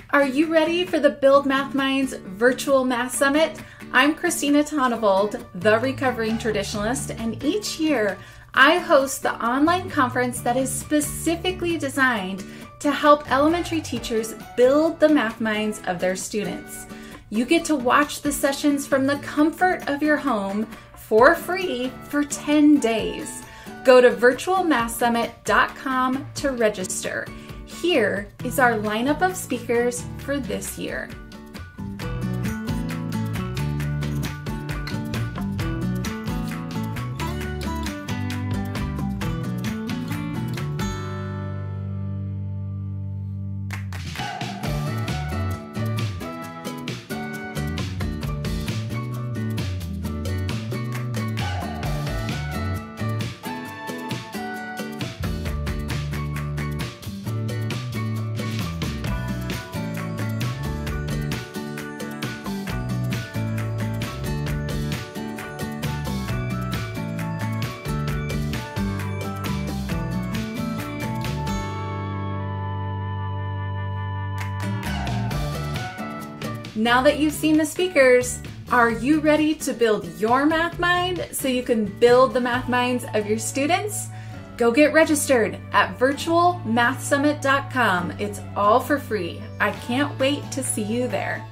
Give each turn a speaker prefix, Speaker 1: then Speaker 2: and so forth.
Speaker 1: Are you ready for the Build Math Minds Virtual Math Summit? I'm Christina Tonnevold, the recovering traditionalist, and each year I host the online conference that is specifically designed to help elementary teachers build the math minds of their students. You get to watch the sessions from the comfort of your home for free for 10 days. Go to virtualmathsummit.com to register. Here is our lineup of speakers for this year. Now that you've seen the speakers, are you ready to build your math mind so you can build the math minds of your students? Go get registered at virtualmathsummit.com. It's all for free. I can't wait to see you there.